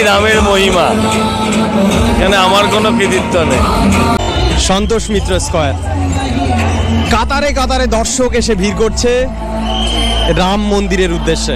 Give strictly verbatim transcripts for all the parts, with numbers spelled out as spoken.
রামের মহিমা, এখানে আমার কোনো কৃতিত্ব নেই। সন্তোষ মিত্র স্কয়ার, কাতারে কাতারে দর্শক এসে ভিড় করছে রাম মন্দিরের উদ্দেশ্যে।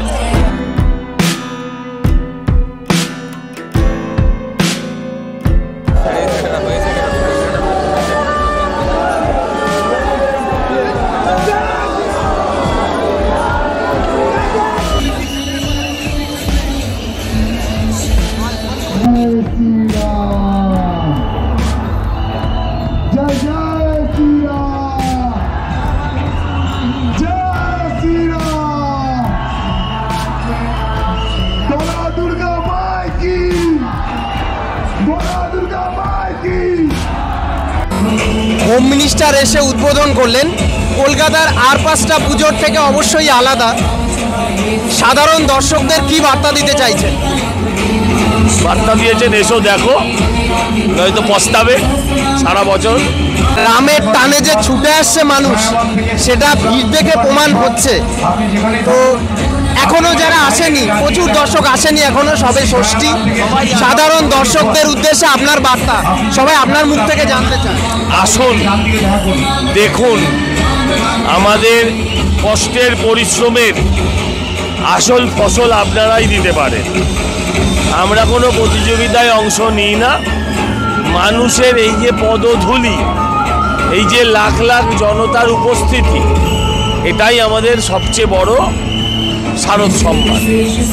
হোম মিনিস্টার এসে উদ্বোধন করলেন। কলকাতার আর পাঁচটা পুজোর থেকে অবশ্যই আলাদা। সাধারণ দর্শকদের কি বার্তা দিতে চাইছেন? বার্তা দিয়েছেন, এসো দেখো, নয়তো পস্তাবে সারা বছর। রামের টানে যে ছুটে আসছে মানুষ, সেটা ভিড় দেখে প্রমাণ হচ্ছে। তো এখনো যারা আসেনি, প্রচুর দর্শক আসেনি এখনো, সবে ষষ্ঠী। সাধারণ দর্শকদের উদ্দেশ্যে আপনার বার্তা, সবাই আপনার মুখ থেকে জানতে চান। আসুন, দেখুন আমাদের কষ্টের পরিশ্রমের আসল ফসল আপনারাই দিতে পারেন। আমরা কোনো প্রতিযোগিতায় অংশ নিই না। মানুষের এই যে পদধূলি, এই যে লাখ লাখ জনতার উপস্থিতি, এটাই আমাদের সবচেয়ে বড় শারদ সম্মান।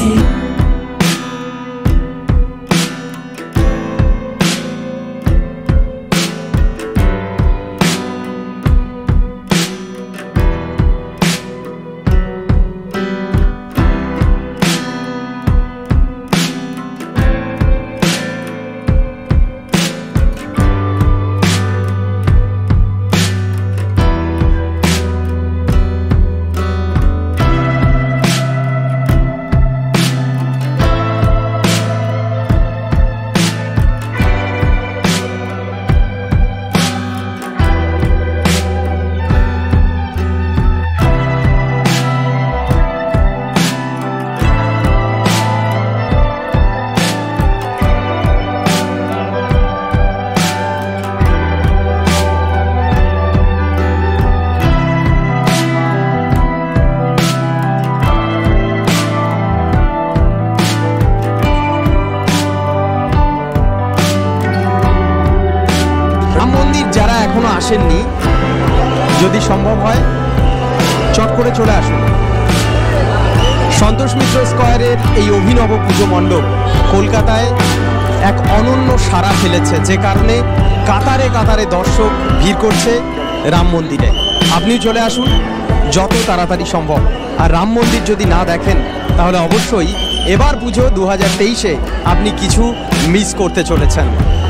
যারা এখনো আসেননি, যদি সম্ভব হয় চট করে চলে আসুন। সন্তোষ মিত্র স্কয়ারের এই অভিনব পুজো মণ্ডপ কলকাতায় এক অনন্য সাড়া ফেলেছে, যে কারণে কাতারে কাতারে দর্শক ভিড় করছে রাম মন্দিরে। আপনি চলে আসুন যত তাড়াতাড়ি সম্ভব। আর রাম মন্দির যদি না দেখেন, তাহলে অবশ্যই এবার পুজো দু হাজার তেইশে আপনি কিছু মিস করতে চলেছেন।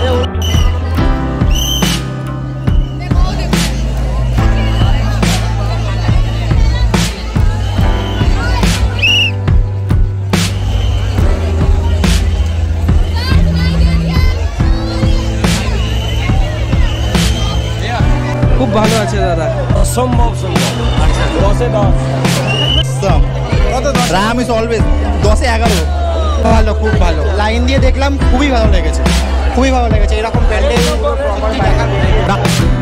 খুব ভালো আছে দাদা, অসম্ভব সম্ভব। আচ্ছা, দশে দশ। রাম ইজ অলওয়েজ দশে এগারো। ভালো, খুব ভালো। লাইন দিয়ে দেখলাম, খুবই ভালো লেগেছে, খুবই ভালো লেগেছে। এরকম প্যান্ডেল